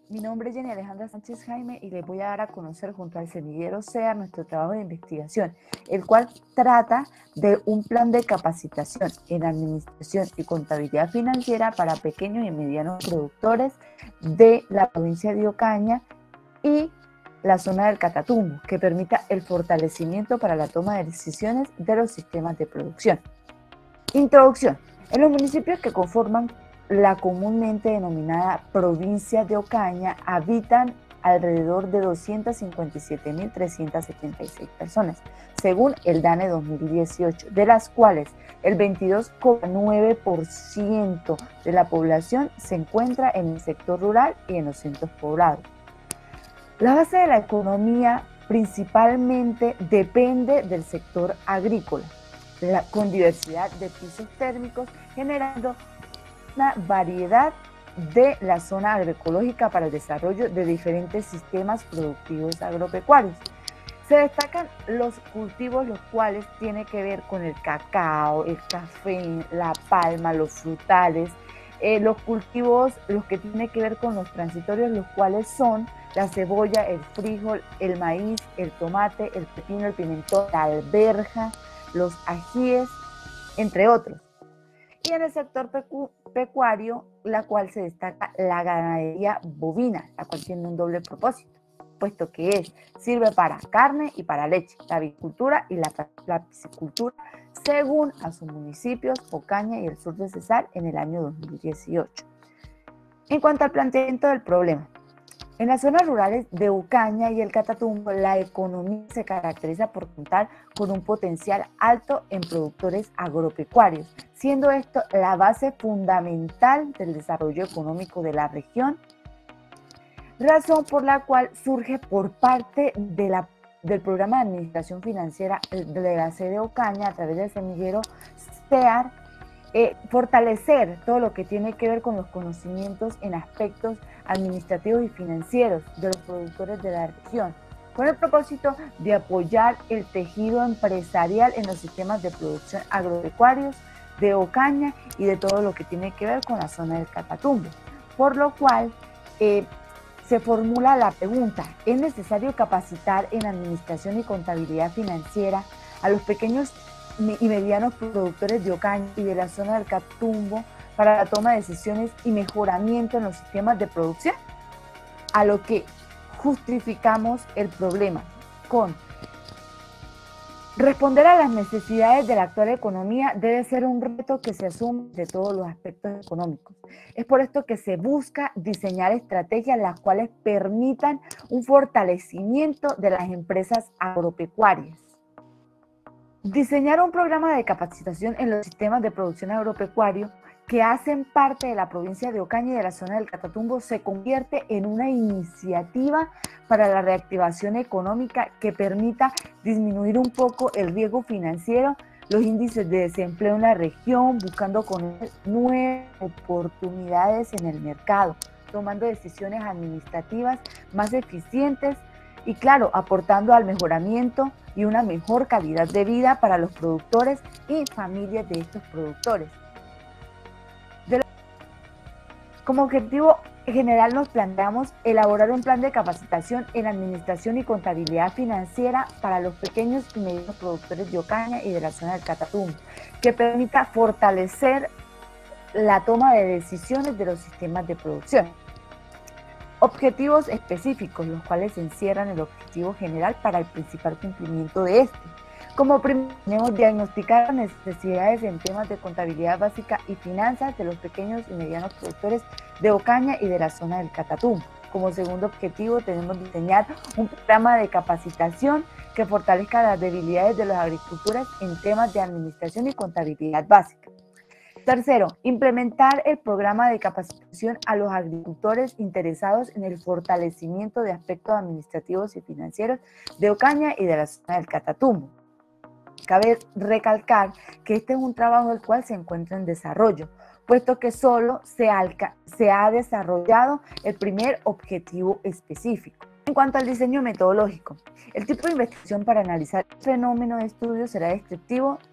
Mi nombre es Jenny Alejandra Sánchez Jaime y les voy a dar a conocer junto al semillero SEA nuestro trabajo de investigación, el cual trata de un plan de capacitación en administración y contabilidad financiera para pequeños y medianos productores de la provincia de Ocaña y la zona del Catatumbo, que permita el fortalecimiento para la toma de decisiones de los sistemas de producción. Introducción. En los municipios que conforman la comúnmente denominada provincia de Ocaña habitan alrededor de 257.376 personas, según el DANE 2018, de las cuales el 22,9% de la población se encuentra en el sector rural y en los centros poblados. La base de la economía principalmente depende del sector agrícola, con diversidad de pisos térmicos, generando una variedad de la zona agroecológica para el desarrollo de diferentes sistemas productivos agropecuarios. Se destacan los cultivos, los cuales tienen que ver con el cacao, el café, la palma, los frutales, los cultivos, los que tienen que ver con los transitorios, los cuales son la cebolla, el frijol, el maíz, el tomate, el pepino, el pimentón, la alberja, los ajíes, entre otros. Y en el sector pecuario, la cual se destaca la ganadería bovina, la cual tiene un doble propósito, puesto que sirve para carne y para leche, la avicultura y la piscicultura, según a sus municipios, Ocaña y el sur de Cesar, en el año 2018. En cuanto al planteamiento del problema, en las zonas rurales de Ocaña y el Catatumbo, la economía se caracteriza por contar con un potencial alto en productores agropecuarios, siendo esto la base fundamental del desarrollo económico de la región, razón por la cual surge por parte del programa de administración financiera de la sede de Ocaña a través del semillero SEAR, fortalecer todo lo que tiene que ver con los conocimientos en aspectos administrativos y financieros de los productores de la región, con el propósito de apoyar el tejido empresarial en los sistemas de producción agropecuarios de Ocaña y de todo lo que tiene que ver con la zona del Catatumbo. Por lo cual, se formula la pregunta: ¿es necesario capacitar en administración y contabilidad financiera a los pequeños y medianos productores de Ocaña y de la zona del Catatumbo para la toma de decisiones y mejoramiento en los sistemas de producción? A lo que justificamos el problema con: responder a las necesidades de la actual economía debe ser un reto que se asume de todos los aspectos económicos. Es por esto que se busca diseñar estrategias las cuales permitan un fortalecimiento de las empresas agropecuarias. Diseñar un programa de capacitación en los sistemas de producción agropecuario que hacen parte de la provincia de Ocaña y de la zona del Catatumbo se convierte en una iniciativa para la reactivación económica que permita disminuir un poco el riesgo financiero, los índices de desempleo en la región, buscando conocer nuevas oportunidades en el mercado, tomando decisiones administrativas más eficientes y, claro, aportando al mejoramiento y una mejor calidad de vida para los productores y familias de estos productores. Como objetivo general nos planteamos elaborar un plan de capacitación en administración y contabilidad financiera para los pequeños y medianos productores de Ocaña y de la zona del Catatumbo, que permita fortalecer la toma de decisiones de los sistemas de producción. Objetivos específicos, los cuales encierran el objetivo general para el principal cumplimiento de este. Como primero, tenemos diagnosticar las necesidades en temas de contabilidad básica y finanzas de los pequeños y medianos productores de Ocaña y de la zona del Catatumbo. Como segundo objetivo, tenemos diseñar un programa de capacitación que fortalezca las debilidades de los agricultores en temas de administración y contabilidad básica. Tercero, implementar el programa de capacitación a los agricultores interesados en el fortalecimiento de aspectos administrativos y financieros de Ocaña y de la zona del Catatumbo. Cabe recalcar que este es un trabajo el cual se encuentra en desarrollo, puesto que solo se ha desarrollado el primer objetivo específico. En cuanto al diseño metodológico, el tipo de investigación para analizar el fenómeno de estudio será descriptivo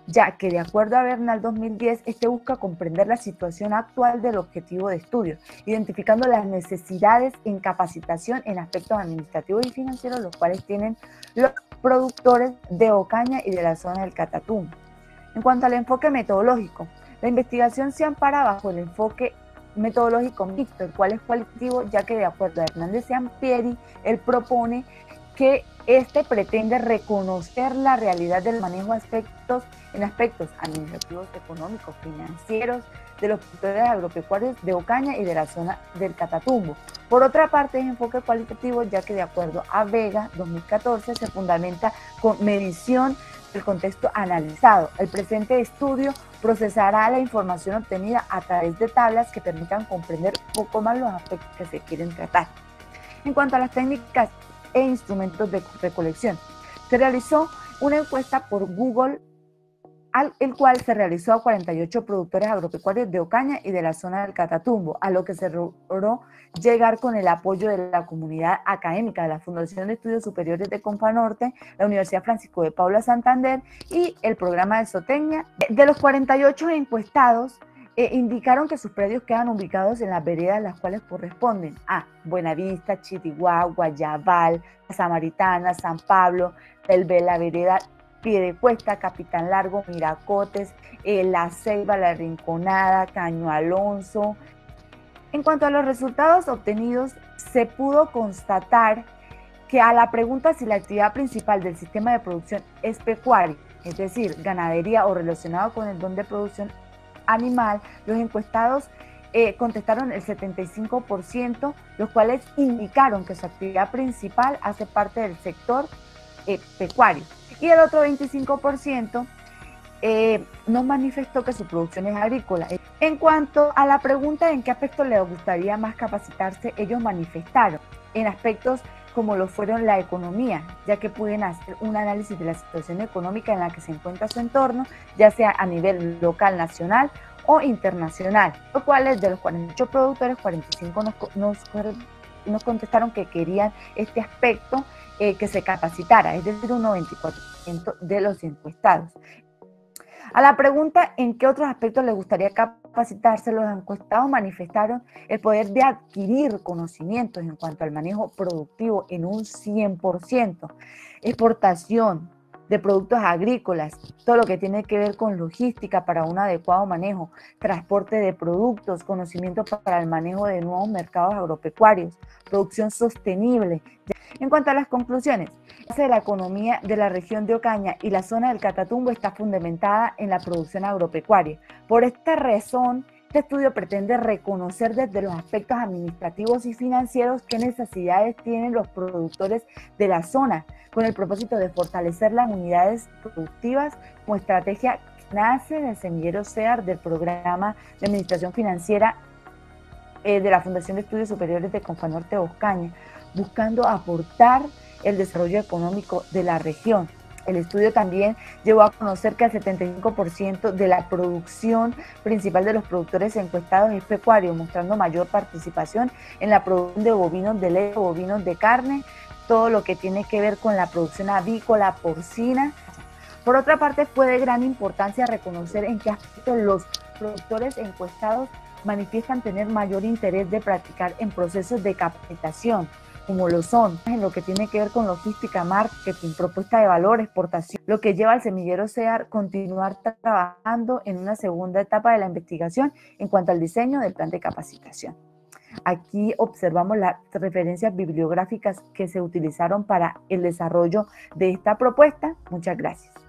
ya que de acuerdo a Bernal 2010, este busca comprender la situación actual del objetivo de estudio, identificando las necesidades en capacitación en aspectos administrativos y financieros, los cuales tienen los productores de Ocaña y de la zona del Catatumbo. En cuanto al enfoque metodológico, la investigación se ampara bajo el enfoque metodológico mixto, el cual es cualitativo, ya que de acuerdo a Hernández Sampieri, él propone que este pretende reconocer la realidad del manejo en aspectos administrativos, económicos, financieros de los productores agropecuarios de Ocaña y de la zona del Catatumbo. Por otra parte, es enfoque cualitativo, ya que de acuerdo a Vega 2014 se fundamenta con medición del contexto analizado. El presente estudio procesará la información obtenida a través de tablas que permitan comprender un poco más los aspectos que se quieren tratar. En cuanto a las técnicas e instrumentos de recolección, se realizó una encuesta por Google, el cual se realizó a 48 productores agropecuarios de Ocaña y de la zona del Catatumbo, a lo que se logró llegar con el apoyo de la comunidad académica de la Fundación de Estudios Superiores de Confanorte, la Universidad Francisco de Paula Santander y el programa de Zootecnia. De los 48 encuestados, indicaron que sus predios quedan ubicados en las veredas las cuales corresponden a Buenavista, Chiriguá, Guayabal, Samaritana, San Pablo, la vereda Piedecuesta, Capitán Largo, Miracotes, La Ceiba, La Rinconada, Caño Alonso. En cuanto a los resultados obtenidos, se pudo constatar que a la pregunta si la actividad principal del sistema de producción es pecuaria, es decir, ganadería o relacionado con el don de producción animal, los encuestados contestaron el 75%, los cuales indicaron que su actividad principal hace parte del sector pecuario. Y el otro 25% nos manifestó que su producción es agrícola. En cuanto a la pregunta en qué aspectos les gustaría más capacitarse, ellos manifestaron en aspectos como lo fueron la economía, ya que pueden hacer un análisis de la situación económica en la que se encuentra su entorno, ya sea a nivel local, nacional o internacional, lo cual de los 48 productores, 45 nos contestaron que querían este aspecto que se capacitara, es decir, un 94% de los encuestados. A la pregunta en qué otros aspectos les gustaría capacitarse, los encuestados manifestaron el poder de adquirir conocimientos en cuanto al manejo productivo en un 100%, exportación de productos agrícolas, todo lo que tiene que ver con logística para un adecuado manejo, transporte de productos, conocimiento para el manejo de nuevos mercados agropecuarios, producción sostenible. En cuanto a las conclusiones, la base de la economía de la región de Ocaña y la zona del Catatumbo está fundamentada en la producción agropecuaria. Por esta razón, este estudio pretende reconocer desde los aspectos administrativos y financieros qué necesidades tienen los productores de la zona, con el propósito de fortalecer las unidades productivas como estrategia que nace del semillero CEAR del Programa de Administración Financiera de la Fundación de Estudios Superiores de Confanorte Ocaña, buscando aportar el desarrollo económico de la región. El estudio también llevó a conocer que el 75% de la producción principal de los productores encuestados es pecuario, mostrando mayor participación en la producción de bovinos de leche, bovinos de carne, todo lo que tiene que ver con la producción avícola, porcina. Por otra parte, fue de gran importancia reconocer en qué aspectos los productores encuestados manifiestan tener mayor interés de practicar en procesos de capacitación, como lo son en lo que tiene que ver con logística, marketing, propuesta de valor, exportación, lo que lleva al semillero CEAR continuar trabajando en una segunda etapa de la investigación en cuanto al diseño del plan de capacitación. Aquí observamos las referencias bibliográficas que se utilizaron para el desarrollo de esta propuesta. Muchas gracias.